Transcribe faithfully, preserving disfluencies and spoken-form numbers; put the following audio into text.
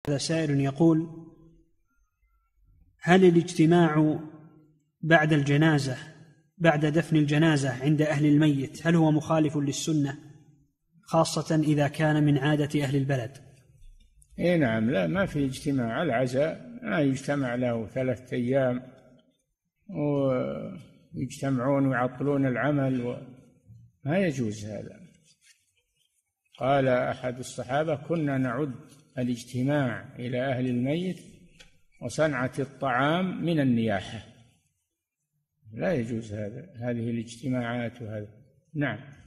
هذا سائل يقول: هل الاجتماع بعد الجنازة بعد دفن الجنازة عند أهل الميت هل هو مخالف للسنة، خاصة إذا كان من عادة أهل البلد؟ إيه نعم، لا، ما في اجتماع. العزاء ما يجتمع له ثلاثة أيام ويجتمعون ويعطلون العمل و... ما يجوز هذا. قال أحد الصحابة: كنا نعد الاجتماع إلى أهل الميت وصنعة الطعام من النياحة. لا يجوز هذا، هذه الاجتماعات وهذا. نعم.